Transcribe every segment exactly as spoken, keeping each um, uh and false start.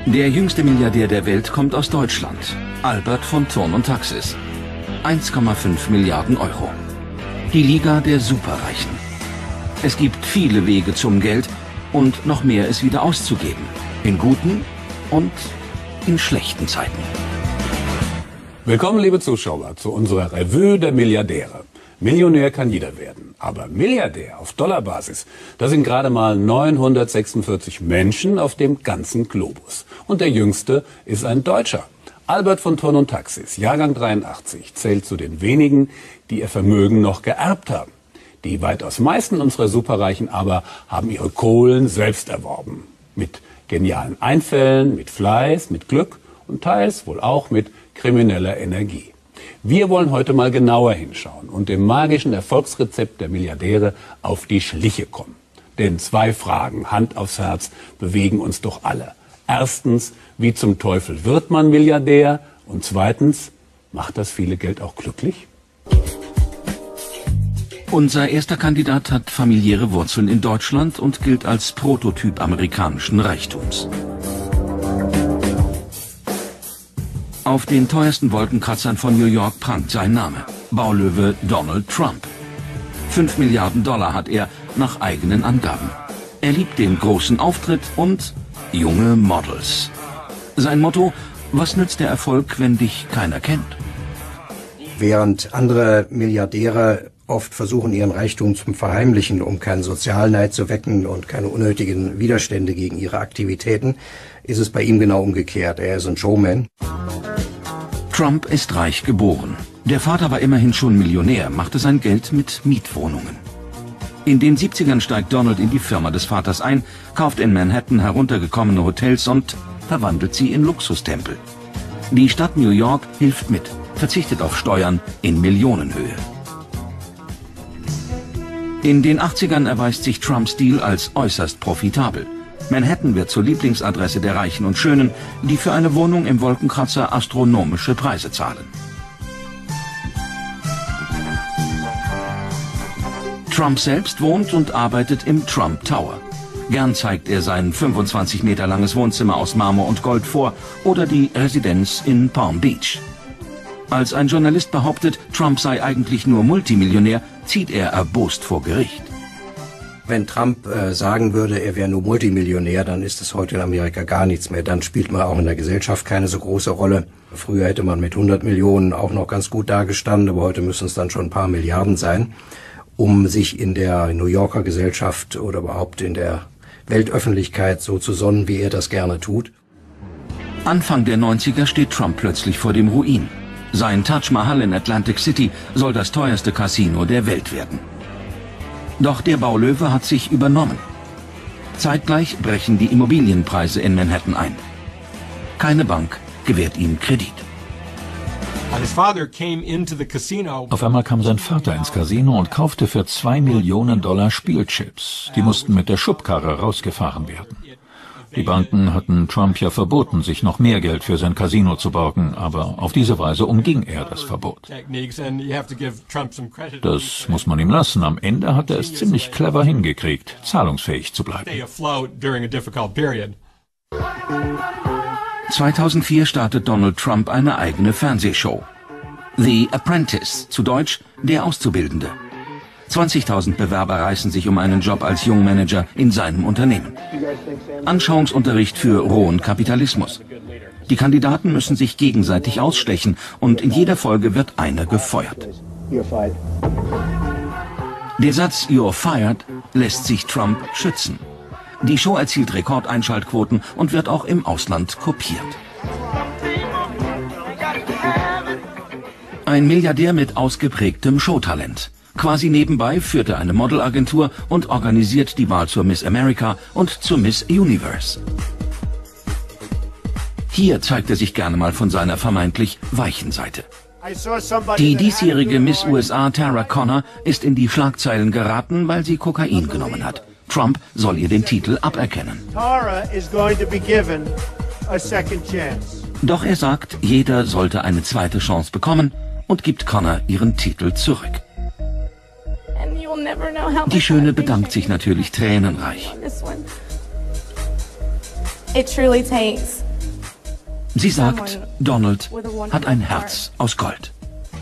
Der jüngste Milliardär der Welt kommt aus Deutschland. Albert von Thurn und Taxis. eins Komma fünf Milliarden Euro. Die Liga der Superreichen. Es gibt viele Wege zum Geld und noch mehr es wieder auszugeben. In guten und in schlechten Zeiten. Willkommen, liebe Zuschauer, zu unserer Revue der Milliardäre. Millionär kann jeder werden, aber Milliardär auf Dollarbasis, das sind gerade mal neunhundertsechsundvierzig Menschen auf dem ganzen Globus. Und der jüngste ist ein Deutscher. Albert von Thurn und Taxis, Jahrgang dreiundachtzig, zählt zu den wenigen, die ihr Vermögen noch geerbt haben. Die weitaus meisten unserer Superreichen aber haben ihre Kohlen selbst erworben. Mit genialen Einfällen, mit Fleiß, mit Glück und teils wohl auch mit krimineller Energie. Wir wollen heute mal genauer hinschauen und dem magischen Erfolgsrezept der Milliardäre auf die Schliche kommen. Denn zwei Fragen, Hand aufs Herz, bewegen uns doch alle. Erstens, wie zum Teufel wird man Milliardär? Und zweitens, macht das viele Geld auch glücklich? Unser erster Kandidat hat familiäre Wurzeln in Deutschland und gilt als Prototyp amerikanischen Reichtums. Auf den teuersten Wolkenkratzern von New York prangt sein Name, Baulöwe Donald Trump. Fünf Milliarden Dollar hat er nach eigenen Angaben. Er liebt den großen Auftritt und junge Models. Sein Motto: Was nützt der Erfolg, wenn dich keiner kennt? Während andere Milliardäre oft versuchen, ihren Reichtum zu verheimlichen, um keinen Sozialneid zu wecken und keine unnötigen Widerstände gegen ihre Aktivitäten, ist es bei ihm genau umgekehrt. Er ist ein Showman. Trump ist reich geboren. Der Vater war immerhin schon Millionär, machte sein Geld mit Mietwohnungen. In den siebzigern steigt Donald in die Firma des Vaters ein, kauft in Manhattan heruntergekommene Hotels und verwandelt sie in Luxustempel. Die Stadt New York hilft mit, verzichtet auf Steuern in Millionenhöhe. In den achtzigern erweist sich Trumps Deal als äußerst profitabel. Manhattan wird zur Lieblingsadresse der Reichen und Schönen, die für eine Wohnung im Wolkenkratzer astronomische Preise zahlen. Trump selbst wohnt und arbeitet im Trump Tower. Gern zeigt er sein fünfundzwanzig Meter langes Wohnzimmer aus Marmor und Gold vor oder die Residenz in Palm Beach. Als ein Journalist behauptet, Trump sei eigentlich nur Multimillionär, zieht er erbost vor Gericht. Wenn Trump äh, sagen würde, er wäre nur Multimillionär, dann ist es heute in Amerika gar nichts mehr. Dann spielt man auch in der Gesellschaft keine so große Rolle. Früher hätte man mit hundert Millionen auch noch ganz gut dagestanden, aber heute müssen es dann schon ein paar Milliarden sein, um sich in der New Yorker Gesellschaft oder überhaupt in der Weltöffentlichkeit so zu sonnen, wie er das gerne tut. Anfang der neunziger steht Trump plötzlich vor dem Ruin. Sein Taj Mahal in Atlantic City soll das teuerste Casino der Welt werden. Doch der Baulöwe hat sich übernommen. Zeitgleich brechen die Immobilienpreise in Manhattan ein. Keine Bank gewährt ihm Kredit. Auf einmal kam sein Vater ins Casino und kaufte für zwei Millionen Dollar Spielchips. Die mussten mit der Schubkarre rausgefahren werden. Die Banken hatten Trump ja verboten, sich noch mehr Geld für sein Casino zu borgen, aber auf diese Weise umging er das Verbot. Das muss man ihm lassen. Am Ende hat er es ziemlich clever hingekriegt, zahlungsfähig zu bleiben. zweitausendvier startet Donald Trump eine eigene Fernsehshow. The Apprentice, zu Deutsch Der Auszubildende. zwanzigtausend Bewerber reißen sich um einen Job als Jungmanager in seinem Unternehmen. Anschauungsunterricht für rohen Kapitalismus. Die Kandidaten müssen sich gegenseitig ausstechen und in jeder Folge wird einer gefeuert. Der Satz "You're fired" lässt sich Trump schützen. Die Show erzielt Rekordeinschaltquoten und wird auch im Ausland kopiert. Ein Milliardär mit ausgeprägtem Showtalent. Quasi nebenbei führt er eine Modelagentur und organisiert die Wahl zur Miss America und zur Miss Universe. Hier zeigt er sich gerne mal von seiner vermeintlich weichen Seite. Die diesjährige Miss U S A Tara Conner ist in die Schlagzeilen geraten, weil sie Kokain genommen hat. Trump soll ihr den Titel aberkennen. Doch er sagt, jeder sollte eine zweite Chance bekommen und gibt Conner ihren Titel zurück. Die Schöne bedankt sich natürlich tränenreich. It truly takes Sie sagt, Donald hat ein Herz aus Gold.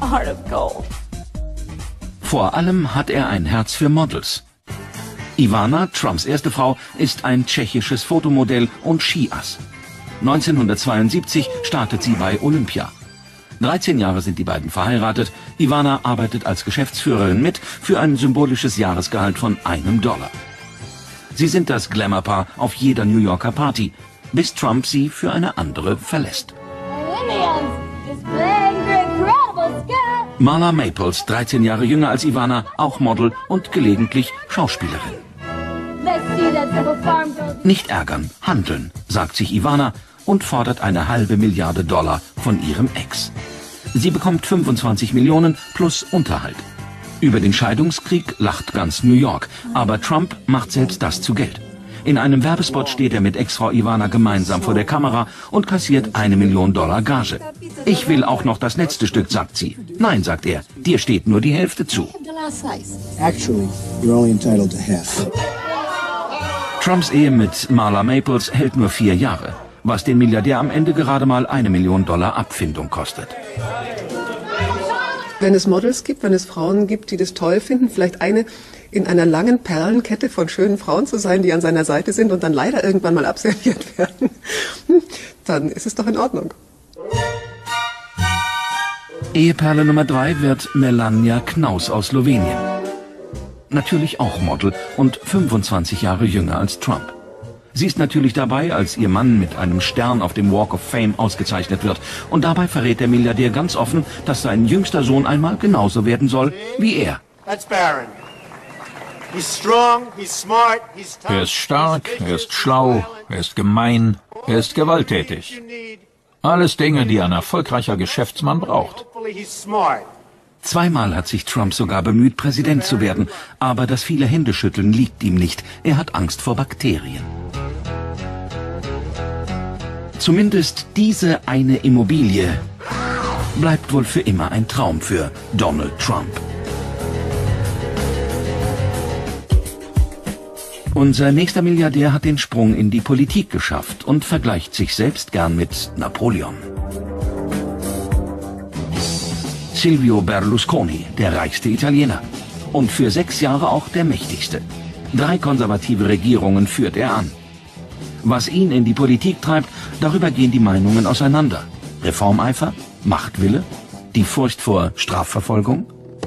Vor allem hat er ein Herz für Models. Ivana, Trumps erste Frau, ist ein tschechisches Fotomodell und Skiass. neunzehnhundertzweiundsiebzig startet sie bei Olympia. dreizehn Jahre sind die beiden verheiratet. Ivana arbeitet als Geschäftsführerin mit für ein symbolisches Jahresgehalt von einem Dollar. Sie sind das Glamour-Paar auf jeder New Yorker Party, bis Trump sie für eine andere verlässt. Marla Maples, dreizehn Jahre jünger als Ivana, auch Model und gelegentlich Schauspielerin. Nicht ärgern, handeln, sagt sich Ivana und fordert eine halbe Milliarde Dollar von ihrem Ex. Sie bekommt fünfundzwanzig Millionen plus Unterhalt. Über den Scheidungskrieg lacht ganz New York, aber Trump macht selbst das zu Geld. In einem Werbespot steht er mit Ex-Frau Ivana gemeinsam vor der Kamera und kassiert eine Million Dollar Gage. Ich will auch noch das letzte Stück, sagt sie. Nein, sagt er, dir steht nur die Hälfte zu. Trumps Ehe mit Marla Maples hält nur vier Jahre, was den Milliardär am Ende gerade mal eine Million Dollar Abfindung kostet. Wenn es Models gibt, wenn es Frauen gibt, die das toll finden, vielleicht eine in einer langen Perlenkette von schönen Frauen zu sein, die an seiner Seite sind und dann leider irgendwann mal abserviert werden, dann ist es doch in Ordnung. Eheperle Nummer drei wird Melania Knaus aus Slowenien. Natürlich auch Model und fünfundzwanzig Jahre jünger als Trump. Sie ist natürlich dabei, als ihr Mann mit einem Stern auf dem Walk of Fame ausgezeichnet wird. Und dabei verrät der Milliardär ganz offen, dass sein jüngster Sohn einmal genauso werden soll wie er. Er ist stark, er ist schlau, er ist gemein, er ist gewalttätig. Alles Dinge, die ein erfolgreicher Geschäftsmann braucht. Zweimal hat sich Trump sogar bemüht, Präsident zu werden. Aber das viele Händeschütteln liegt ihm nicht. Er hat Angst vor Bakterien. Zumindest diese eine Immobilie bleibt wohl für immer ein Traum für Donald Trump. Unser nächster Milliardär hat den Sprung in die Politik geschafft und vergleicht sich selbst gern mit Napoleon. Silvio Berlusconi, der reichste Italiener. Und für sechs Jahre auch der mächtigste. Drei konservative Regierungen führt er an. Was ihn in die Politik treibt, darüber gehen die Meinungen auseinander. Reformeifer? Machtwille? Die Furcht vor Strafverfolgung?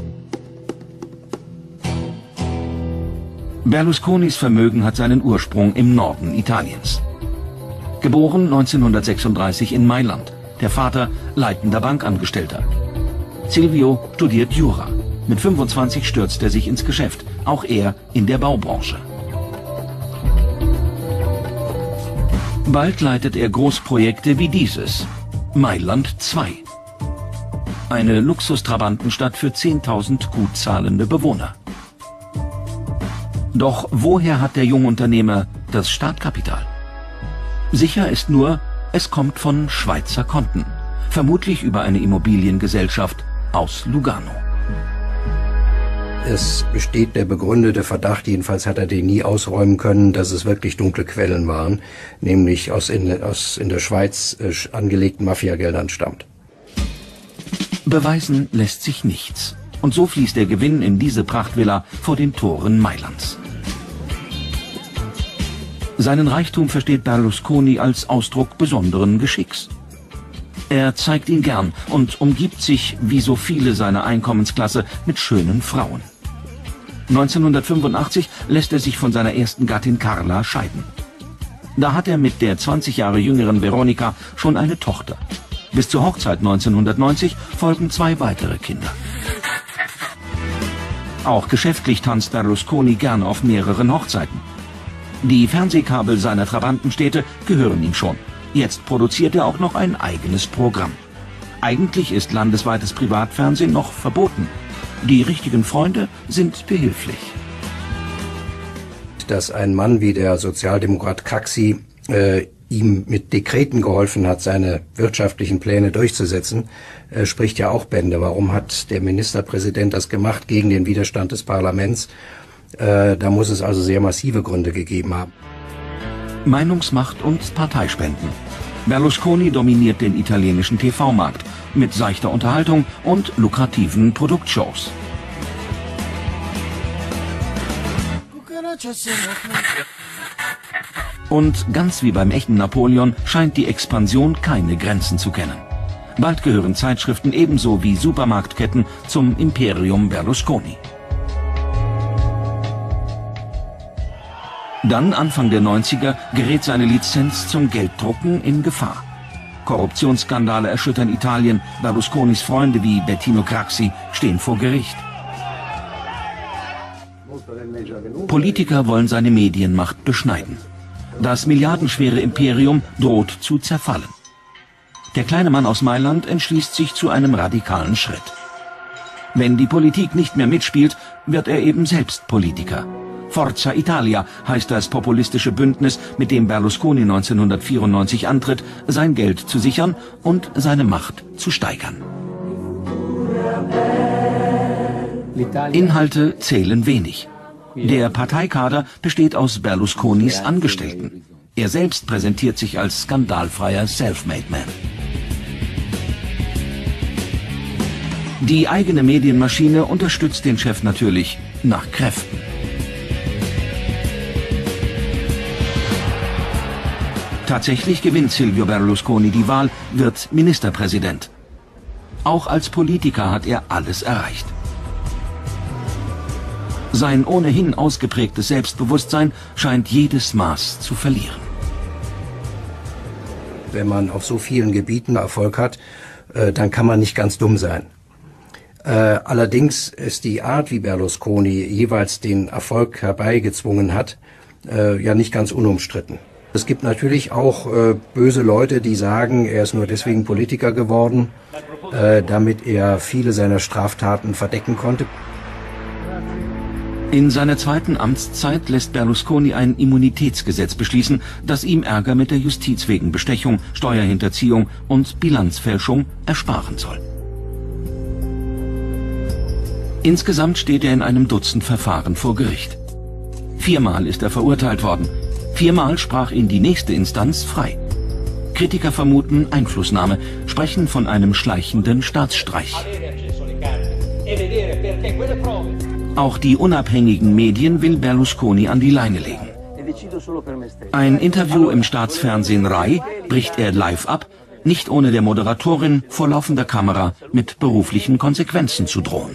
Berlusconis Vermögen hat seinen Ursprung im Norden Italiens. Geboren neunzehnhundertsechsunddreißig in Mailand. Der Vater leitender Bankangestellter. Silvio studiert Jura. Mit fünfundzwanzig stürzt er sich ins Geschäft, auch er in der Baubranche. Bald leitet er Großprojekte wie dieses, Mailand zwei. Eine Luxustrabantenstadt für zehntausend gut zahlende Bewohner. Doch woher hat der Jungunternehmer das Startkapital? Sicher ist nur, es kommt von Schweizer Konten, vermutlich über eine Immobiliengesellschaft aus Lugano. Es besteht der begründete Verdacht, jedenfalls hat er den nie ausräumen können, dass es wirklich dunkle Quellen waren, nämlich aus in, aus in der Schweiz äh, angelegten Mafiageldern stammt. Beweisen lässt sich nichts. Und so fließt der Gewinn in diese Prachtvilla vor den Toren Mailands. Seinen Reichtum versteht Berlusconi als Ausdruck besonderen Geschicks. Er zeigt ihn gern und umgibt sich, wie so viele seiner Einkommensklasse, mit schönen Frauen. neunzehnhundertfünfundachtzig lässt er sich von seiner ersten Gattin Carla scheiden. Da hat er mit der zwanzig Jahre jüngeren Veronika schon eine Tochter. Bis zur Hochzeit neunzehnhundertneunzig folgen zwei weitere Kinder. Auch geschäftlich tanzt Berlusconi gerne auf mehreren Hochzeiten. Die Fernsehkabel seiner Trabantenstädte gehören ihm schon. Jetzt produziert er auch noch ein eigenes Programm. Eigentlich ist landesweites Privatfernsehen noch verboten. Die richtigen Freunde sind behilflich. Dass ein Mann wie der Sozialdemokrat Craxi äh, ihm mit Dekreten geholfen hat, seine wirtschaftlichen Pläne durchzusetzen, äh, spricht ja auch Bände. Warum hat der Ministerpräsident das gemacht gegen den Widerstand des Parlaments? Äh, da muss es also sehr massive Gründe gegeben haben. Meinungsmacht und Parteispenden. Berlusconi dominiert den italienischen T V-Markt mit seichter Unterhaltung und lukrativen Produktshows. Und ganz wie beim echten Napoleon scheint die Expansion keine Grenzen zu kennen. Bald gehören Zeitschriften ebenso wie Supermarktketten zum Imperium Berlusconi. Dann, Anfang der neunziger, gerät seine Lizenz zum Gelddrucken in Gefahr. Korruptionsskandale erschüttern Italien, Berlusconis Freunde wie Bettino Craxi stehen vor Gericht. Politiker wollen seine Medienmacht beschneiden. Das milliardenschwere Imperium droht zu zerfallen. Der kleine Mann aus Mailand entschließt sich zu einem radikalen Schritt. Wenn die Politik nicht mehr mitspielt, wird er eben selbst Politiker. Forza Italia heißt das populistische Bündnis, mit dem Berlusconi neunzehnhundertvierundneunzig antritt, sein Geld zu sichern und seine Macht zu steigern. Inhalte zählen wenig. Der Parteikader besteht aus Berlusconis Angestellten. Er selbst präsentiert sich als skandalfreier Self-Made Man. Die eigene Medienmaschine unterstützt den Chef natürlich nach Kräften. Tatsächlich gewinnt Silvio Berlusconi die Wahl, wird Ministerpräsident. Auch als Politiker hat er alles erreicht. Sein ohnehin ausgeprägtes Selbstbewusstsein scheint jedes Maß zu verlieren. Wenn man auf so vielen Gebieten Erfolg hat, äh, dann kann man nicht ganz dumm sein. Äh, allerdings ist die Art, wie Berlusconi jeweils den Erfolg herbeigezwungen hat, äh, ja nicht ganz unumstritten. Es gibt natürlich auch äh, böse Leute, die sagen, er ist nur deswegen Politiker geworden, äh, damit er viele seiner Straftaten verdecken konnte. In seiner zweiten Amtszeit lässt Berlusconi ein Immunitätsgesetz beschließen, das ihm Ärger mit der Justiz wegen Bestechung, Steuerhinterziehung und Bilanzfälschung ersparen soll. Insgesamt steht er in einem Dutzend Verfahren vor Gericht. Viermal ist er verurteilt worden. Viermal sprach ihn die nächste Instanz frei. Kritiker vermuten Einflussnahme, sprechen von einem schleichenden Staatsstreich. Auch die unabhängigen Medien will Berlusconi an die Leine legen. Ein Interview im Staatsfernsehen Rai bricht er live ab, nicht ohne der Moderatorin vor laufender Kamera mit beruflichen Konsequenzen zu drohen.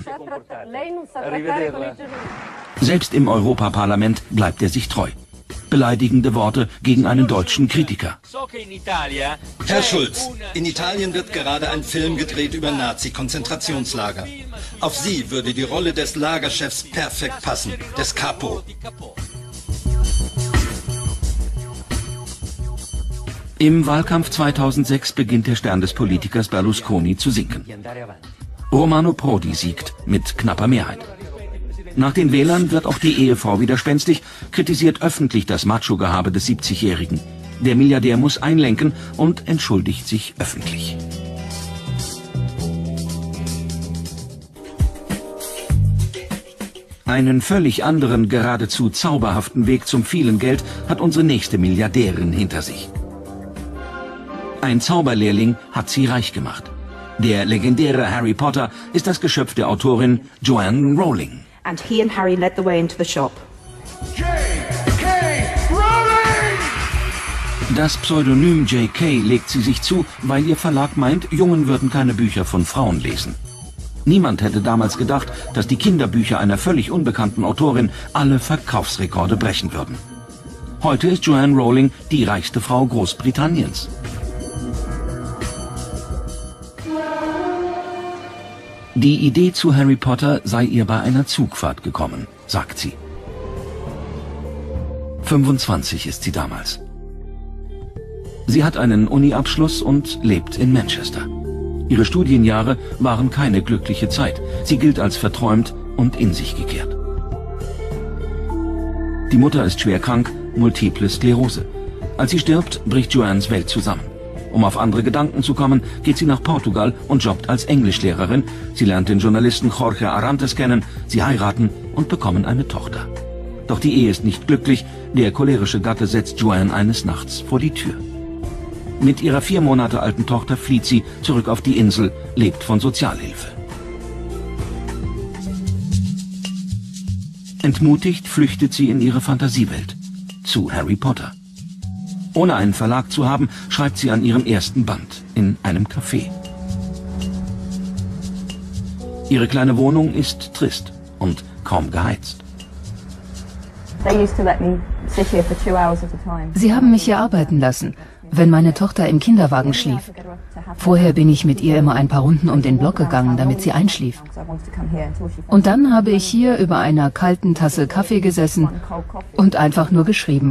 Selbst im Europaparlament bleibt er sich treu. Beleidigende Worte gegen einen deutschen Kritiker. Herr Schulz, in Italien wird gerade ein Film gedreht über Nazi-Konzentrationslager. Auf Sie würde die Rolle des Lagerchefs perfekt passen, des Capo. Im Wahlkampf zweitausendsechs beginnt der Stern des Politikers Berlusconi zu sinken. Romano Prodi siegt mit knapper Mehrheit. Nach den Wählern wird auch die Ehefrau widerspenstig, kritisiert öffentlich das Macho-Gehabe des siebzigjährigen. Der Milliardär muss einlenken und entschuldigt sich öffentlich. Einen völlig anderen, geradezu zauberhaften Weg zum vielen Geld hat unsere nächste Milliardärin hinter sich. Ein Zauberlehrling hat sie reich gemacht. Der legendäre Harry Potter ist das Geschöpf der Autorin Joanne Rowling. And he and Harry led the way into the shop. J K Rowling! Das Pseudonym J K legt sie sich zu, weil ihr Verlag meint, Jungen würden keine Bücher von Frauen lesen. Niemand hätte damals gedacht, dass die Kinderbücher einer völlig unbekannten Autorin alle Verkaufsrekorde brechen würden. Heute ist Joanne Rowling die reichste Frau Großbritanniens. Die Idee zu Harry Potter sei ihr bei einer Zugfahrt gekommen, sagt sie. fünfundzwanzig ist sie damals. Sie hat einen Uni-Abschluss und lebt in Manchester. Ihre Studienjahre waren keine glückliche Zeit. Sie gilt als verträumt und in sich gekehrt. Die Mutter ist schwer krank, multiple Sklerose. Als sie stirbt, bricht Joannes Welt zusammen. Um auf andere Gedanken zu kommen, geht sie nach Portugal und jobbt als Englischlehrerin. Sie lernt den Journalisten Jorge Arantes kennen, sie heiraten und bekommen eine Tochter. Doch die Ehe ist nicht glücklich, der cholerische Gatte setzt Joanne eines Nachts vor die Tür. Mit ihrer vier Monate alten Tochter flieht sie zurück auf die Insel, lebt von Sozialhilfe. Entmutigt flüchtet sie in ihre Fantasiewelt, zu Harry Potter. Ohne einen Verlag zu haben, schreibt sie an ihrem ersten Band in einem Café. Ihre kleine Wohnung ist trist und kaum geheizt. Sie haben mich hier arbeiten lassen, wenn meine Tochter im Kinderwagen schlief. Vorher bin ich mit ihr immer ein paar Runden um den Block gegangen, damit sie einschlief. Und dann habe ich hier über einer kalten Tasse Kaffee gesessen und einfach nur geschrieben.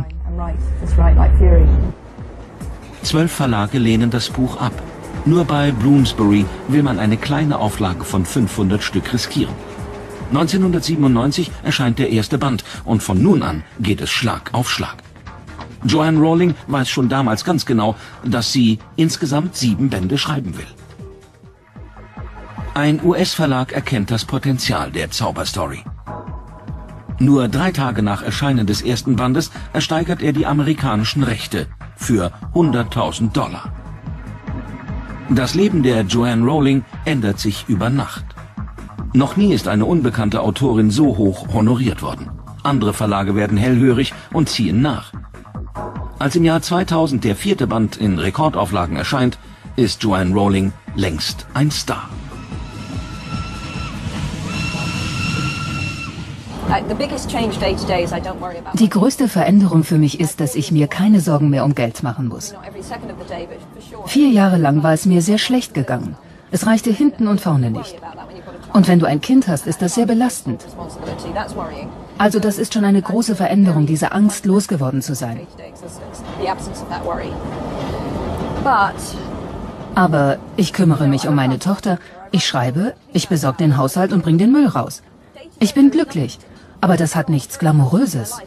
Zwölf Verlage lehnen das Buch ab. Nur bei Bloomsbury will man eine kleine Auflage von fünfhundert Stück riskieren. neunzehnhundertsiebenundneunzig erscheint der erste Band und von nun an geht es Schlag auf Schlag. Joanne Rowling weiß schon damals ganz genau, dass sie insgesamt sieben Bände schreiben will. Ein U S-Verlag erkennt das Potenzial der Zauberstory. Nur drei Tage nach Erscheinen des ersten Bandes ersteigert er die amerikanischen Rechte für hunderttausend Dollar. Das Leben der Joanne Rowling ändert sich über Nacht. Noch nie ist eine unbekannte Autorin so hoch honoriert worden. Andere Verlage werden hellhörig und ziehen nach. Als im Jahr zweitausend der vierte Band in Rekordauflagen erscheint, ist Joanne Rowling längst ein Star. Die größte Veränderung für mich ist, dass ich mir keine Sorgen mehr um Geld machen muss. Vier Jahre lang war es mir sehr schlecht gegangen. Es reichte hinten und vorne nicht. Und wenn du ein Kind hast, ist das sehr belastend. Also das ist schon eine große Veränderung, diese Angst losgeworden zu sein. Aber ich kümmere mich um meine Tochter, ich schreibe, ich besorge den Haushalt und bringe den Müll raus. Ich bin glücklich, aber das hat nichts Glamouröses.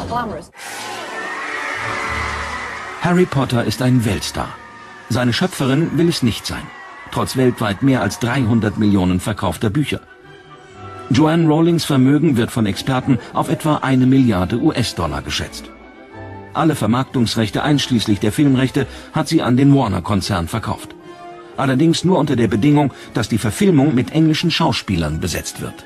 Harry Potter ist ein Weltstar. Seine Schöpferin will es nicht sein, trotz weltweit mehr als dreihundert Millionen verkaufter Bücher. Joanne Rowlings Vermögen wird von Experten auf etwa eine Milliarde U S-Dollar geschätzt. Alle Vermarktungsrechte einschließlich der Filmrechte hat sie an den Warner-Konzern verkauft. Allerdings nur unter der Bedingung, dass die Verfilmung mit englischen Schauspielern besetzt wird.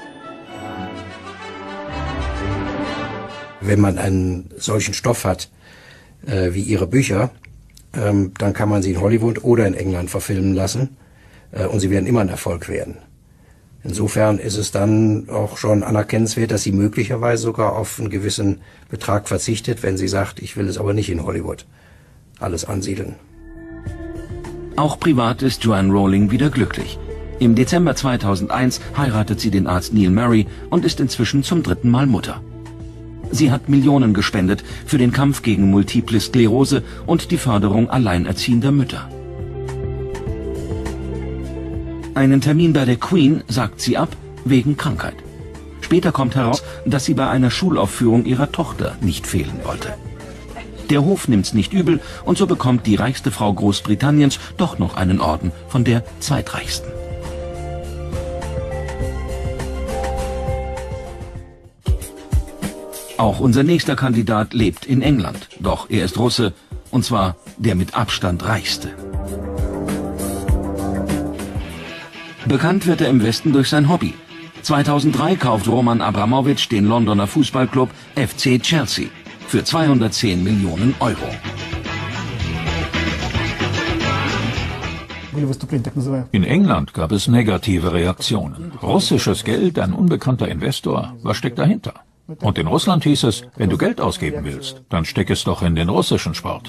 Wenn man einen solchen Stoff hat äh, wie ihre Bücher, ähm, dann kann man sie in Hollywood oder in England verfilmen lassen äh, und sie werden immer ein Erfolg werden. Insofern ist es dann auch schon anerkennenswert, dass sie möglicherweise sogar auf einen gewissen Betrag verzichtet, wenn sie sagt, ich will es aber nicht in Hollywood alles ansiedeln. Auch privat ist Joanne Rowling wieder glücklich. Im Dezember zweitausendeins heiratet sie den Arzt Neil Murray und ist inzwischen zum dritten Mal Mutter. Sie hat Millionen gespendet für den Kampf gegen Multiple Sklerose und die Förderung alleinerziehender Mütter. Einen Termin bei der Queen sagt sie ab, wegen Krankheit. Später kommt heraus, dass sie bei einer Schulaufführung ihrer Tochter nicht fehlen wollte. Der Hof nimmt's nicht übel und so bekommt die reichste Frau Großbritanniens doch noch einen Orden von der zweitreichsten. Auch unser nächster Kandidat lebt in England, doch er ist Russe, und zwar der mit Abstand reichste. Bekannt wird er im Westen durch sein Hobby. zweitausenddrei kauft Roman Abramowitsch den Londoner Fußballclub F C Chelsea für zweihundertzehn Millionen Euro. In England gab es negative Reaktionen. Russisches Geld, ein unbekannter Investor, was steckt dahinter? Und in Russland hieß es, wenn du Geld ausgeben willst, dann steck es doch in den russischen Sport.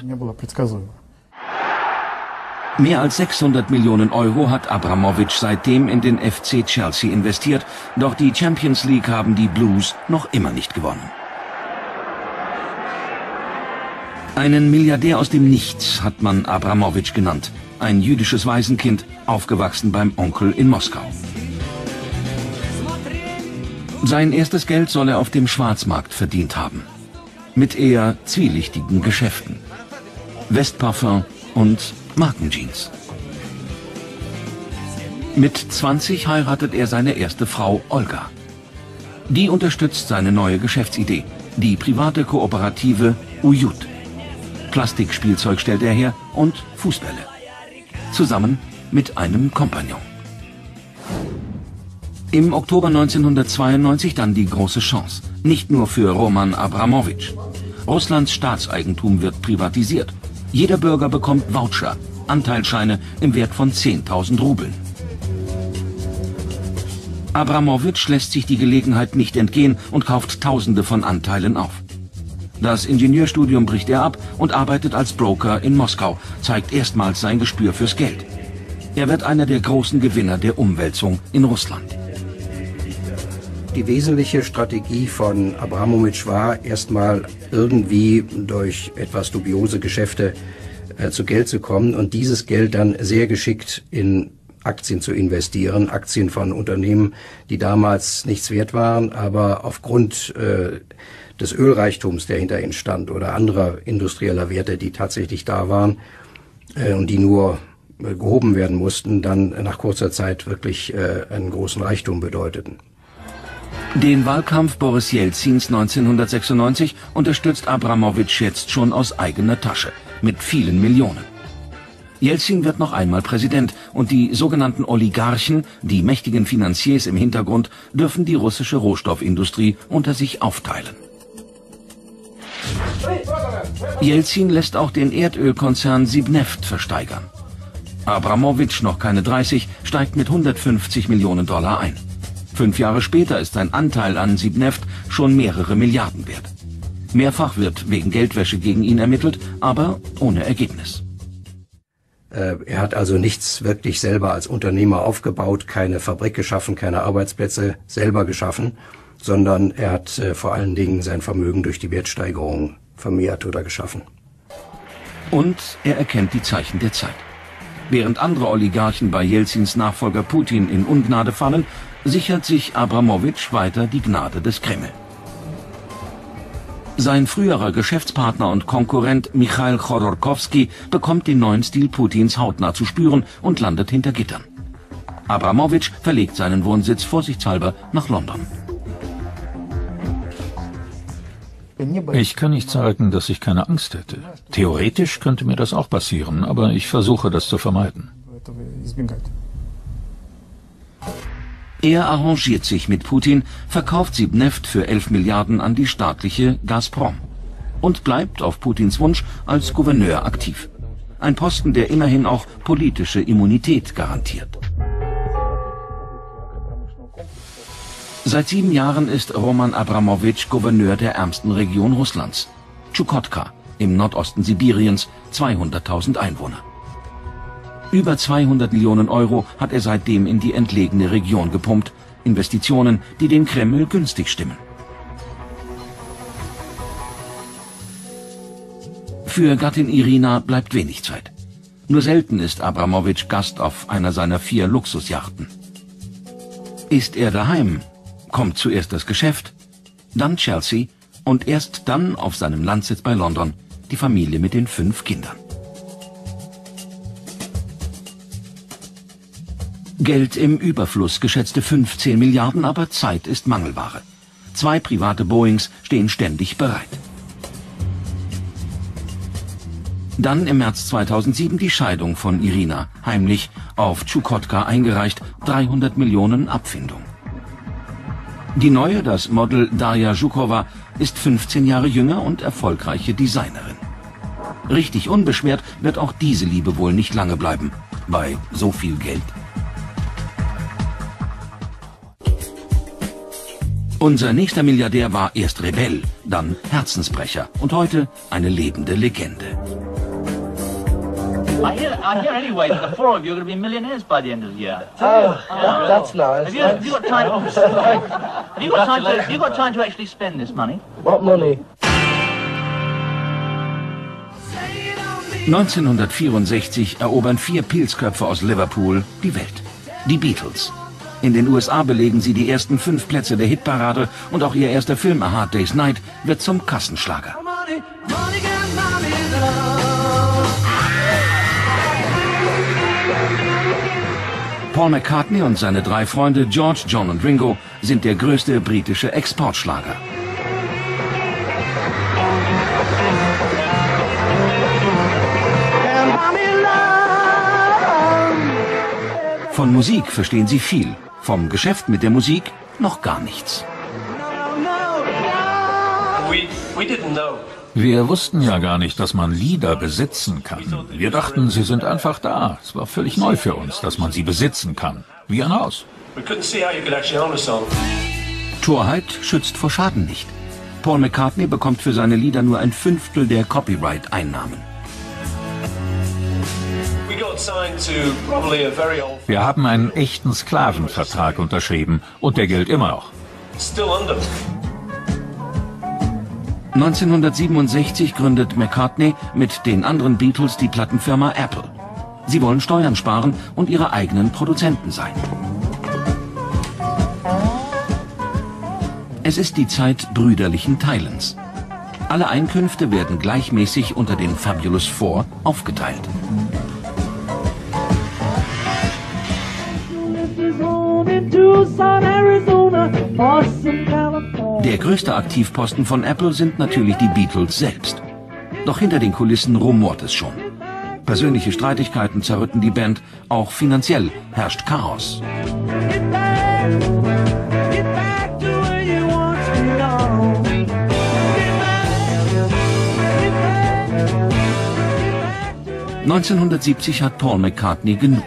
Mehr als sechshundert Millionen Euro hat Abramowitsch seitdem in den F C Chelsea investiert, doch die Champions League haben die Blues noch immer nicht gewonnen. Einen Milliardär aus dem Nichts hat man Abramowitsch genannt, ein jüdisches Waisenkind, aufgewachsen beim Onkel in Moskau. Sein erstes Geld soll er auf dem Schwarzmarkt verdient haben. Mit eher zwielichtigen Geschäften. Westparfum und Markenjeans. Mit zwanzig heiratet er seine erste Frau Olga. Die unterstützt seine neue Geschäftsidee, die private Kooperative Uyut. Plastikspielzeug stellt er her und Fußbälle. Zusammen mit einem Kompagnon. Im Oktober neunzehnhundertzweiundneunzig dann die große Chance. Nicht nur für Roman Abramowitsch. Russlands Staatseigentum wird privatisiert. Jeder Bürger bekommt Voucher, Anteilsscheine im Wert von zehntausend Rubeln. Abramowitsch lässt sich die Gelegenheit nicht entgehen und kauft Tausende von Anteilen auf. Das Ingenieurstudium bricht er ab und arbeitet als Broker in Moskau, zeigt erstmals sein Gespür fürs Geld. Er wird einer der großen Gewinner der Umwälzung in Russland. Die wesentliche Strategie von Abramowitsch war, erstmal irgendwie durch etwas dubiose Geschäfte äh, zu Geld zu kommen und dieses Geld dann sehr geschickt in Aktien zu investieren, Aktien von Unternehmen, die damals nichts wert waren, aber aufgrund äh, des Ölreichtums, der hinter ihnen stand, oder anderer industrieller Werte, die tatsächlich da waren äh, und die nur äh, gehoben werden mussten, dann nach kurzer Zeit wirklich äh, einen großen Reichtum bedeuteten. Den Wahlkampf Boris Jelzins neunzehnhundertsechsundneunzig unterstützt Abramowitsch jetzt schon aus eigener Tasche mit vielen Millionen. Jelzin wird noch einmal Präsident und die sogenannten Oligarchen, die mächtigen Finanziers im Hintergrund, dürfen die russische Rohstoffindustrie unter sich aufteilen. Jelzin lässt auch den Erdölkonzern Sibneft versteigern. Abramowitsch, noch keine dreißig, steigt mit hundertfünfzig Millionen Dollar ein. Fünf Jahre später ist sein Anteil an Sibneft schon mehrere Milliarden wert. Mehrfach wird wegen Geldwäsche gegen ihn ermittelt, aber ohne Ergebnis. Er hat also nichts wirklich selber als Unternehmer aufgebaut, keine Fabrik geschaffen, keine Arbeitsplätze selber geschaffen, sondern er hat äh, vor allen Dingen sein Vermögen durch die Wertsteigerung vermehrt oder geschaffen. Und er erkennt die Zeichen der Zeit. Während andere Oligarchen bei Jelzins Nachfolger Putin in Ungnade fallen, sichert sich Abramowitsch weiter die Gnade des Kreml. Sein früherer Geschäftspartner und Konkurrent Michail Chodorkowski bekommt den neuen Stil Putins hautnah zu spüren und landet hinter Gittern. Abramowitsch verlegt seinen Wohnsitz vorsichtshalber nach London. Ich kann nicht sagen, dass ich keine Angst hätte. Theoretisch könnte mir das auch passieren, aber ich versuche, das zu vermeiden. Er arrangiert sich mit Putin, verkauft Sibneft für elf Milliarden an die staatliche Gazprom und bleibt auf Putins Wunsch als Gouverneur aktiv. Ein Posten, der immerhin auch politische Immunität garantiert. Seit sieben Jahren ist Roman Abramowitsch Gouverneur der ärmsten Region Russlands, Tschukotka, im Nordosten Sibiriens, zweihunderttausend Einwohner. Über zweihundert Millionen Euro hat er seitdem in die entlegene Region gepumpt. Investitionen, die den Kreml günstig stimmen. Für Gattin Irina bleibt wenig Zeit. Nur selten ist Abramowitsch Gast auf einer seiner vier Luxusjachten. Ist er daheim, kommt zuerst das Geschäft, dann Chelsea und erst dann auf seinem Landsitz bei London die Familie mit den fünf Kindern. Geld im Überfluss, geschätzte fünfzehn Milliarden, aber Zeit ist Mangelware. Zwei private Boeings stehen ständig bereit. Dann im März zweitausendsieben die Scheidung von Irina, heimlich auf Tschukotka eingereicht, dreihundert Millionen Abfindung. Die neue, das Model Darja Zhukova, ist fünfzehn Jahre jünger und erfolgreiche Designerin. Richtig unbeschwert wird auch diese Liebe wohl nicht lange bleiben, bei so viel Geld. Unser nächster Milliardär war erst Rebell, dann Herzensbrecher und heute eine lebende Legende. I hear, I hear anyway that the four of you are going to be millionaires by the end of the year. Oh, that, that's nice. Have you, have you got time? Have you got time to? Have you got time to actually spend this money? What money? neunzehnhundertvierundsechzig erobern vier Pilzköpfe aus Liverpool die Welt. Die Beatles. In den U S A belegen sie die ersten fünf Plätze der Hitparade und auch ihr erster Film A Hard Day's Night wird zum Kassenschlager. Paul McCartney und seine drei Freunde George, John und Ringo sind der größte britische Exportschlager. Von Musik verstehen sie viel, vom Geschäft mit der Musik noch gar nichts. Wir wussten ja gar nicht, dass man Lieder besitzen kann. Wir dachten, sie sind einfach da. Es war völlig neu für uns, dass man sie besitzen kann. Wie ein Haus. Torheit schützt vor Schaden nicht. Paul McCartney bekommt für seine Lieder nur ein Fünftel der Copyright-Einnahmen. Wir haben einen echten Sklavenvertrag unterschrieben und der gilt immer noch. neunzehnhundertsiebenundsechzig gründet McCartney mit den anderen Beatles die Plattenfirma Apple. Sie wollen Steuern sparen und ihre eigenen Produzenten sein. Es ist die Zeit brüderlichen Teilens. Alle Einkünfte werden gleichmäßig unter den Fabulous Four aufgeteilt. Der größte Aktivposten von Apple sind natürlich die Beatles selbst. Doch hinter den Kulissen rumort es schon. Persönliche Streitigkeiten zerrütten die Band, auch finanziell herrscht Chaos. neunzehnhundertsiebzig hat Paul McCartney genug.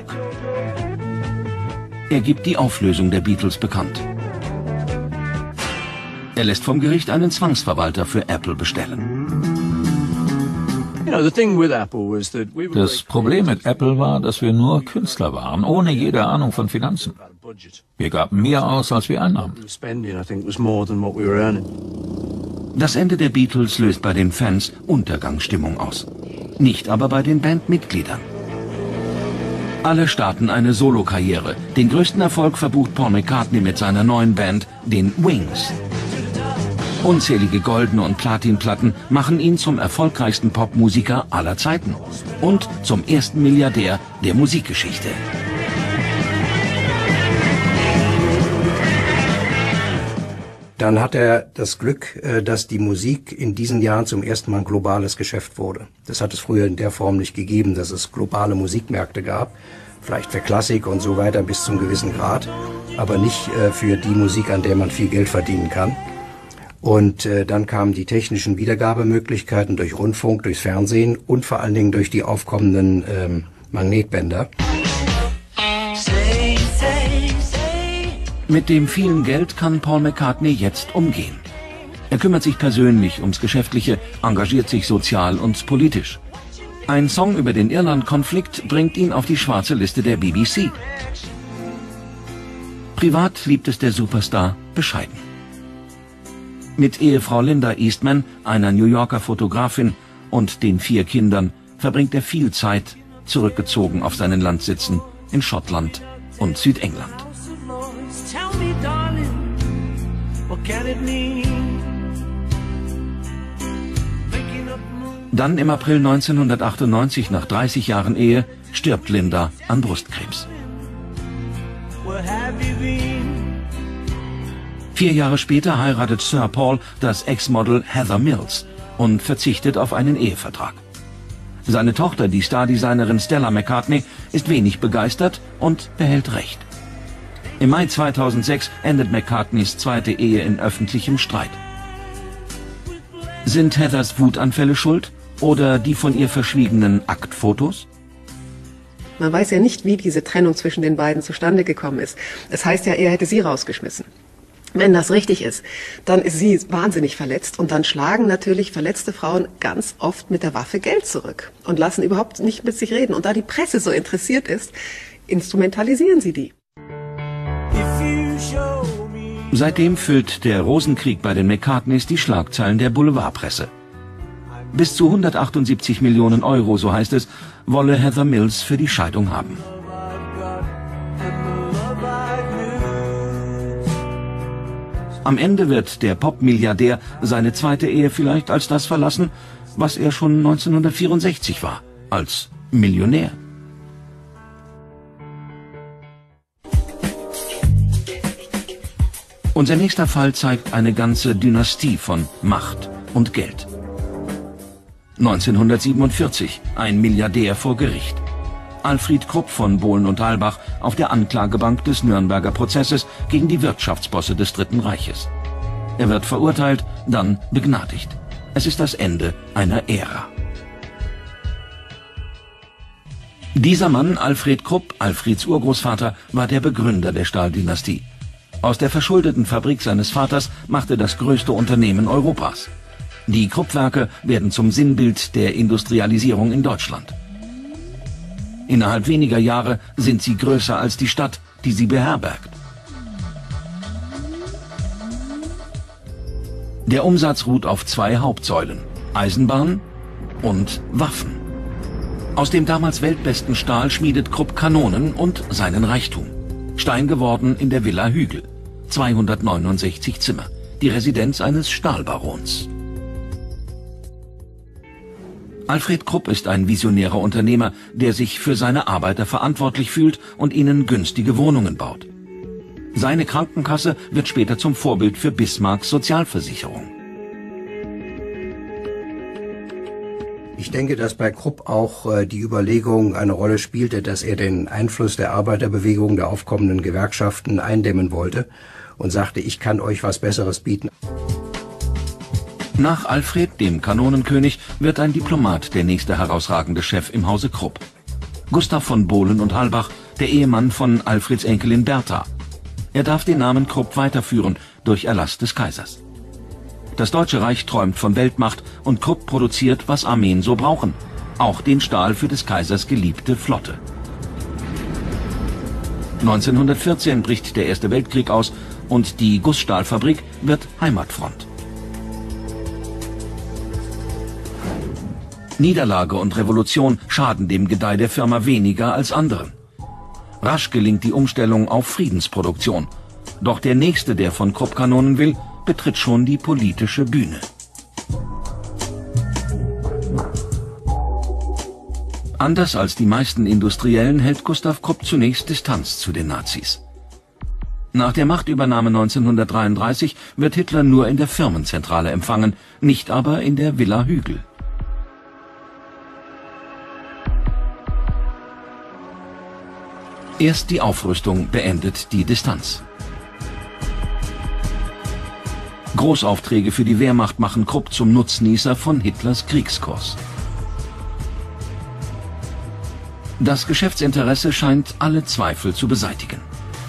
Er gibt die Auflösung der Beatles bekannt. Er lässt vom Gericht einen Zwangsverwalter für Apple bestellen. Das Problem mit Apple war, dass wir nur Künstler waren, ohne jede Ahnung von Finanzen. Wir gaben mehr aus, als wir einnahmen. Das Ende der Beatles löst bei den Fans Untergangsstimmung aus. Nicht aber bei den Bandmitgliedern. Alle starten eine Solokarriere. Den größten Erfolg verbucht Paul McCartney mit seiner neuen Band, den Wings. Unzählige goldene und Platinplatten machen ihn zum erfolgreichsten Popmusiker aller Zeiten und zum ersten Milliardär der Musikgeschichte. Dann hat er das Glück, dass die Musik in diesen Jahren zum ersten Mal ein globales Geschäft wurde. Das hat es früher in der Form nicht gegeben, dass es globale Musikmärkte gab. Vielleicht für Klassik und so weiter bis zum gewissen Grad, aber nicht für die Musik, an der man viel Geld verdienen kann. Und äh, dann kamen die technischen Wiedergabemöglichkeiten durch Rundfunk, durchs Fernsehen und vor allen Dingen durch die aufkommenden ähm, Magnetbänder. Mit dem vielen Geld kann Paul McCartney jetzt umgehen. Er kümmert sich persönlich ums Geschäftliche, engagiert sich sozial und politisch. Ein Song über den Irland-Konflikt bringt ihn auf die schwarze Liste der B B C. Privat liebt es der Superstar bescheiden. Mit Ehefrau Linda Eastman, einer New Yorker Fotografin und den vier Kindern verbringt er viel Zeit, zurückgezogen auf seinen Landsitzen in Schottland und Südengland. Dann im April neunzehnhundertachtundneunzig, nach dreißig Jahren Ehe, stirbt Linda an Brustkrebs. Vier Jahre später heiratet Sir Paul das Ex-Model Heather Mills und verzichtet auf einen Ehevertrag. Seine Tochter, die Stardesignerin Stella McCartney, ist wenig begeistert und behält Recht. Im Mai zweitausendsechs endet McCartneys zweite Ehe in öffentlichem Streit. Sind Heathers Wutanfälle schuld oder die von ihr verschwiegenen Aktfotos? Man weiß ja nicht, wie diese Trennung zwischen den beiden zustande gekommen ist. Es heißt ja, er hätte sie rausgeschmissen. Wenn das richtig ist, dann ist sie wahnsinnig verletzt und dann schlagen natürlich verletzte Frauen ganz oft mit der Waffe Geld zurück und lassen überhaupt nicht mit sich reden. Und da die Presse so interessiert ist, instrumentalisieren sie die. Seitdem füllt der Rosenkrieg bei den McCartneys die Schlagzeilen der Boulevardpresse. Bis zu hundertachtundsiebzig Millionen Euro, so heißt es, wolle Heather Mills für die Scheidung haben. Am Ende wird der Pop-Milliardär seine zweite Ehe vielleicht als das verlassen, was er schon neunzehnhundertvierundsechzig war, als Millionär. Unser nächster Fall zeigt eine ganze Dynastie von Macht und Geld. neunzehnhundertsiebenundvierzig, ein Milliardär vor Gericht. Alfred Krupp von Bohlen und Halbach auf der Anklagebank des Nürnberger Prozesses gegen die Wirtschaftsbosse des Dritten Reiches. Er wird verurteilt, dann begnadigt. Es ist das Ende einer Ära. Dieser Mann, Alfred Krupp, Alfreds Urgroßvater, war der Begründer der Stahldynastie. Aus der verschuldeten Fabrik seines Vaters machte das größte Unternehmen Europas. Die Krupp-Werke werden zum Sinnbild der Industrialisierung in Deutschland. Innerhalb weniger Jahre sind sie größer als die Stadt, die sie beherbergt. Der Umsatz ruht auf zwei Hauptsäulen: Eisenbahn und Waffen. Aus dem damals weltbesten Stahl schmiedet Krupp Kanonen und seinen Reichtum. Stein geworden in der Villa Hügel. zweihundertneunundsechzig Zimmer. Die Residenz eines Stahlbarons. Alfred Krupp ist ein visionärer Unternehmer, der sich für seine Arbeiter verantwortlich fühlt und ihnen günstige Wohnungen baut. Seine Krankenkasse wird später zum Vorbild für Bismarcks Sozialversicherung. Ich denke, dass bei Krupp auch äh, die Überlegung eine Rolle spielte, dass er den Einfluss der Arbeiterbewegung, der aufkommenden Gewerkschaften eindämmen wollte und sagte, ich kann euch was Besseres bieten. Nach Alfred, dem Kanonenkönig, wird ein Diplomat der nächste herausragende Chef im Hause Krupp. Gustav von Bohlen und Halbach, der Ehemann von Alfreds Enkelin Bertha. Er darf den Namen Krupp weiterführen durch Erlass des Kaisers. Das Deutsche Reich träumt von Weltmacht und Krupp produziert, was Armeen so brauchen. Auch den Stahl für des Kaisers geliebte Flotte. neunzehnhundertvierzehn bricht der Erste Weltkrieg aus und die Gussstahlfabrik wird Heimatfront. Niederlage und Revolution schaden dem Gedeih der Firma weniger als anderen. Rasch gelingt die Umstellung auf Friedensproduktion. Doch der Nächste, der von Krupp Kanonen will, betritt schon die politische Bühne. Anders als die meisten Industriellen hält Gustav Krupp zunächst Distanz zu den Nazis. Nach der Machtübernahme neunzehnhundertdreiunddreißig wird Hitler nur in der Firmenzentrale empfangen, nicht aber in der Villa Hügel. Erst die Aufrüstung beendet die Distanz. Großaufträge für die Wehrmacht machen Krupp zum Nutznießer von Hitlers Kriegskurs. Das Geschäftsinteresse scheint alle Zweifel zu beseitigen.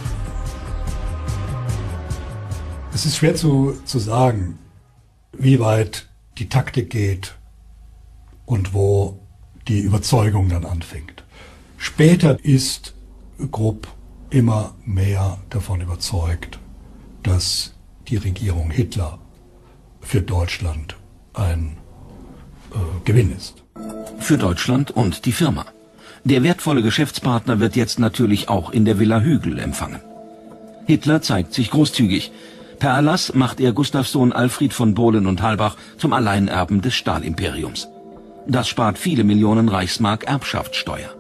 Es ist schwer zu, zu sagen, wie weit die Taktik geht und wo die Überzeugung dann anfängt. Später ist Krupp immer mehr davon überzeugt, dass die Regierung Hitler für Deutschland ein äh, Gewinn ist. Für Deutschland und die Firma. Der wertvolle Geschäftspartner wird jetzt natürlich auch in der Villa Hügel empfangen. Hitler zeigt sich großzügig. Per Erlass macht er Gustavs Sohn Alfred von Bohlen und Halbach zum Alleinerben des Stahlimperiums. Das spart viele Millionen Reichsmark Erbschaftssteuer.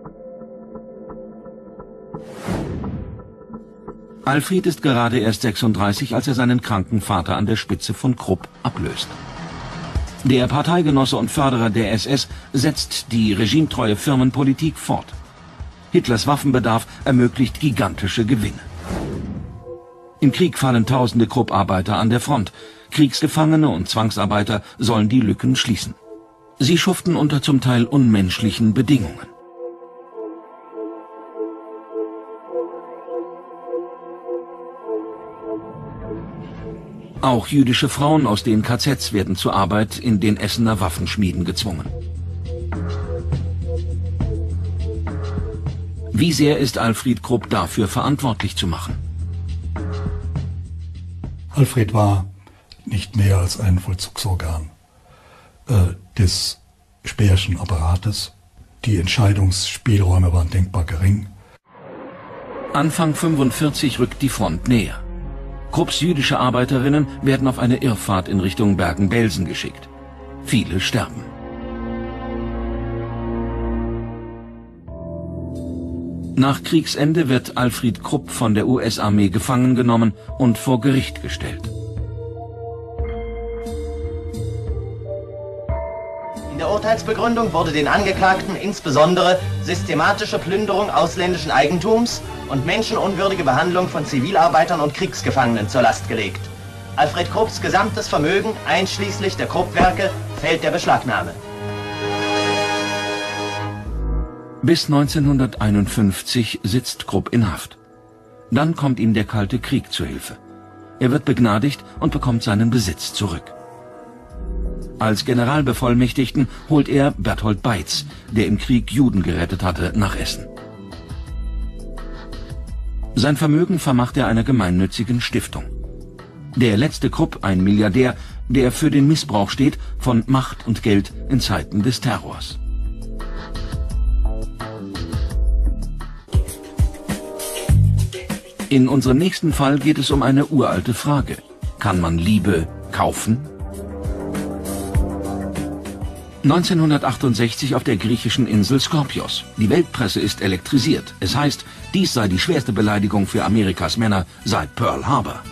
Alfred ist gerade erst sechsunddreißig, als er seinen kranken Vater an der Spitze von Krupp ablöst. Der Parteigenosse und Förderer der S S setzt die regimetreue Firmenpolitik fort. Hitlers Waffenbedarf ermöglicht gigantische Gewinne. Im Krieg fallen tausende Krupp-Arbeiter an der Front. Kriegsgefangene und Zwangsarbeiter sollen die Lücken schließen. Sie schuften unter zum Teil unmenschlichen Bedingungen. Auch jüdische Frauen aus den K Zs werden zur Arbeit in den Essener Waffenschmieden gezwungen. Wie sehr ist Alfred Krupp dafür verantwortlich zu machen? Alfred war nicht mehr als ein Vollzugsorgan äh, des Speerschen Apparates. Die Entscheidungsspielräume waren denkbar gering. Anfang fünfundvierzig rückt die Front näher. Krupps jüdische Arbeiterinnen werden auf eine Irrfahrt in Richtung Bergen-Belsen geschickt. Viele sterben. Nach Kriegsende wird Alfred Krupp von der U S-Armee gefangen genommen und vor Gericht gestellt. In der der Urteilsbegründung wurde den Angeklagten insbesondere systematische Plünderung ausländischen Eigentums und menschenunwürdige Behandlung von Zivilarbeitern und Kriegsgefangenen zur Last gelegt. Alfred Krupps gesamtes Vermögen, einschließlich der Krupp-Werke, fällt der Beschlagnahme. Bis neunzehnhunderteinundfünfzig sitzt Krupp in Haft. Dann kommt ihm der Kalte Krieg zu Hilfe. Er wird begnadigt und bekommt seinen Besitz zurück. Als Generalbevollmächtigten holt er Berthold Beitz, der im Krieg Juden gerettet hatte, nach Essen. Sein Vermögen vermacht er einer gemeinnützigen Stiftung. Der letzte Krupp, ein Milliardär, der für den Missbrauch steht von Macht und Geld in Zeiten des Terrors. In unserem nächsten Fall geht es um eine uralte Frage. Kann man Liebe kaufen? neunzehnhundertachtundsechzig auf der griechischen Insel Skorpios. Die Weltpresse ist elektrisiert. Es heißt, dies sei die schwerste Beleidigung für Amerikas Männer seit Pearl Harbor.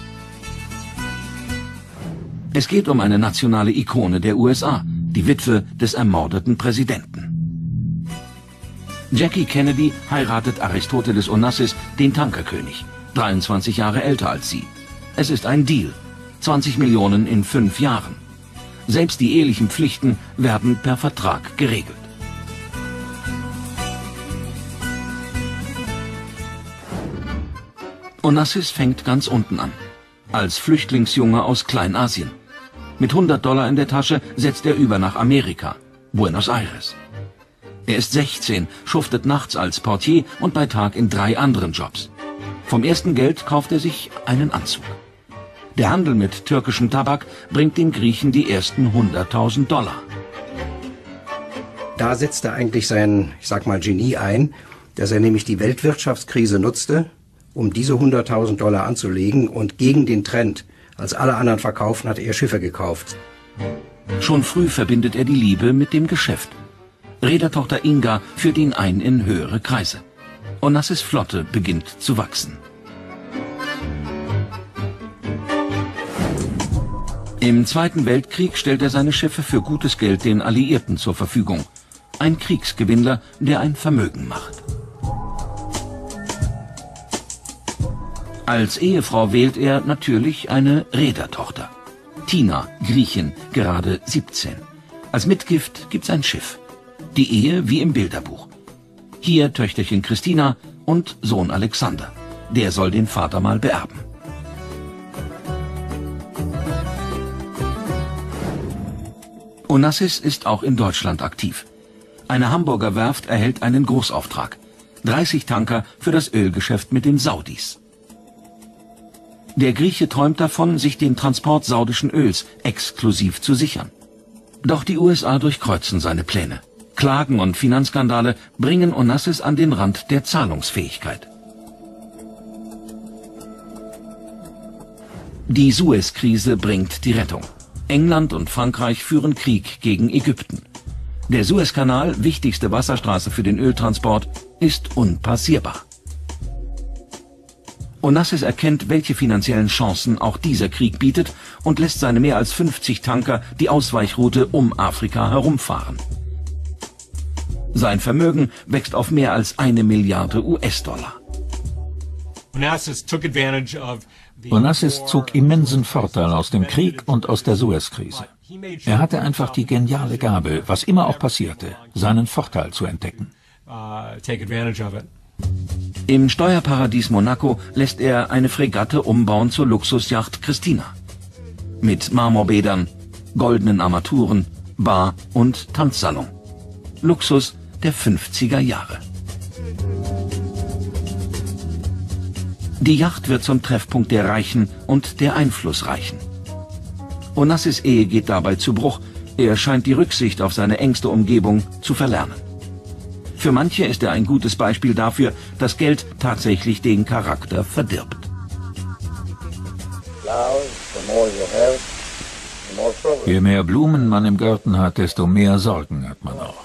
Es geht um eine nationale Ikone der U S A, die Witwe des ermordeten Präsidenten. Jackie Kennedy heiratet Aristoteles Onassis, den Tankerkönig, dreiundzwanzig Jahre älter als sie. Es ist ein Deal, zwanzig Millionen in fünf Jahren. Selbst die ehelichen Pflichten werden per Vertrag geregelt. Onassis fängt ganz unten an, als Flüchtlingsjunge aus Kleinasien. Mit hundert Dollar in der Tasche setzt er über nach Amerika, Buenos Aires. Er ist sechzehn, schuftet nachts als Portier und bei Tag in drei anderen Jobs. Vom ersten Geld kauft er sich einen Anzug. Der Handel mit türkischem Tabak bringt dem Griechen die ersten hunderttausend Dollar. Da setzte eigentlich sein, ich sag mal, Genie ein, dass er nämlich die Weltwirtschaftskrise nutzte, um diese hunderttausend Dollar anzulegen, und gegen den Trend, als alle anderen verkaufen, hat er Schiffe gekauft. Schon früh verbindet er die Liebe mit dem Geschäft. Reedertochter Inga führt ihn ein in höhere Kreise. Onassis Flotte beginnt zu wachsen. Im Zweiten Weltkrieg stellt er seine Schiffe für gutes Geld den Alliierten zur Verfügung. Ein Kriegsgewinnler, der ein Vermögen macht. Als Ehefrau wählt er natürlich eine Reedertochter. Tina, Griechin, gerade siebzehn. Als Mitgift gibt's ein Schiff. Die Ehe wie im Bilderbuch. Hier Töchterchen Christina und Sohn Alexander. Der soll den Vater mal beerben. Onassis ist auch in Deutschland aktiv. Eine Hamburger Werft erhält einen Großauftrag. dreißig Tanker für das Ölgeschäft mit den Saudis. Der Grieche träumt davon, sich den Transport saudischen Öls exklusiv zu sichern. Doch die U S A durchkreuzen seine Pläne. Klagen und Finanzskandale bringen Onassis an den Rand der Zahlungsfähigkeit. Die Suez-Krise bringt die Rettung. England und Frankreich führen Krieg gegen Ägypten. Der Suezkanal, wichtigste Wasserstraße für den Öltransport, ist unpassierbar. Onassis erkennt, welche finanziellen Chancen auch dieser Krieg bietet und lässt seine mehr als fünfzig Tanker die Ausweichroute um Afrika herumfahren. Sein Vermögen wächst auf mehr als eine Milliarde U S-Dollar. Onassis zog immensen Vorteil aus dem Krieg und aus der Suez-Krise. Er hatte einfach die geniale Gabe, was immer auch passierte, seinen Vorteil zu entdecken. Im Steuerparadies Monaco lässt er eine Fregatte umbauen zur Luxusjacht Christina. Mit Marmorbädern, goldenen Armaturen, Bar und Tanzsalon. Luxus der fünfziger Jahre. Die Yacht wird zum Treffpunkt der Reichen und der Einflussreichen. Onassis Ehe geht dabei zu Bruch. Er scheint die Rücksicht auf seine engste Umgebung zu verlernen. Für manche ist er ein gutes Beispiel dafür, dass Geld tatsächlich den Charakter verdirbt. Je mehr Blumen man im Garten hat, desto mehr Sorgen hat man auch.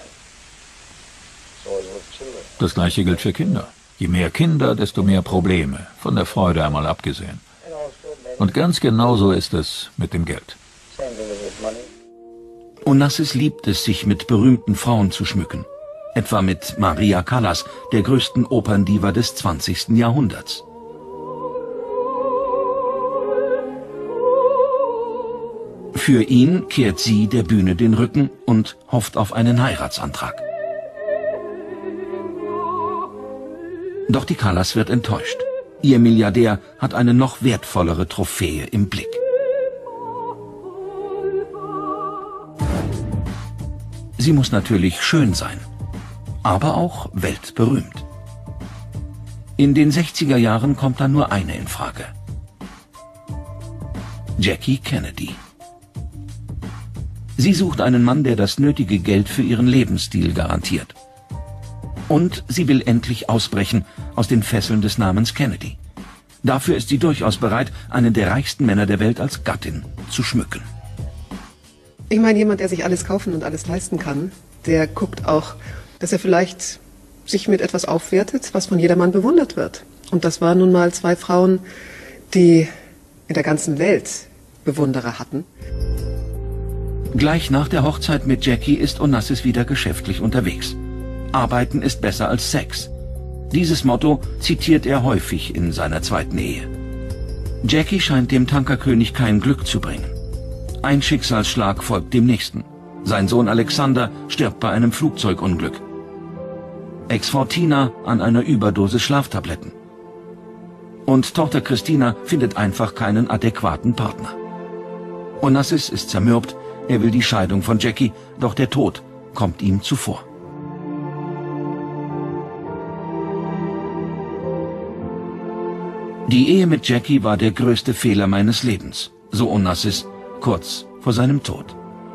Das Gleiche gilt für Kinder. Je mehr Kinder, desto mehr Probleme, von der Freude einmal abgesehen. Und ganz genauso ist es mit dem Geld. Onassis liebt es, sich mit berühmten Frauen zu schmücken. Etwa mit Maria Callas, der größten Operndiva des zwanzigsten Jahrhunderts. Für ihn kehrt sie der Bühne den Rücken und hofft auf einen Heiratsantrag. Doch die Callas wird enttäuscht. Ihr Milliardär hat eine noch wertvollere Trophäe im Blick. Sie muss natürlich schön sein, aber auch weltberühmt. In den sechziger Jahren kommt dann nur eine in Frage: Jackie Kennedy. Sie sucht einen Mann, der das nötige Geld für ihren Lebensstil garantiert. Und sie will endlich ausbrechen aus den Fesseln des Namens Kennedy. Dafür ist sie durchaus bereit, einen der reichsten Männer der Welt als Gattin zu schmücken. Ich meine, jemand, der sich alles kaufen und alles leisten kann, der guckt auch, dass er vielleicht sich mit etwas aufwertet, was von jedermann bewundert wird. Und das waren nun mal zwei Frauen, die in der ganzen Welt Bewunderer hatten. Gleich nach der Hochzeit mit Jackie ist Onassis wieder geschäftlich unterwegs. Arbeiten ist besser als Sex. Dieses Motto zitiert er häufig in seiner zweiten Ehe. Jackie scheint dem Tankerkönig kein Glück zu bringen. Ein Schicksalsschlag folgt dem nächsten. Sein Sohn Alexander stirbt bei einem Flugzeugunglück. Ex-Frau Tina an einer Überdosis Schlaftabletten. Und Tochter Christina findet einfach keinen adäquaten Partner. Onassis ist zermürbt, er will die Scheidung von Jackie, doch der Tod kommt ihm zuvor. Die Ehe mit Jackie war der größte Fehler meines Lebens, so Onassis kurz vor seinem Tod.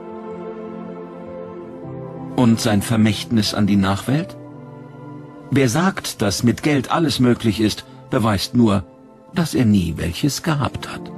Und sein Vermächtnis an die Nachwelt? Wer sagt, dass mit Geld alles möglich ist, beweist nur, dass er nie welches gehabt hat.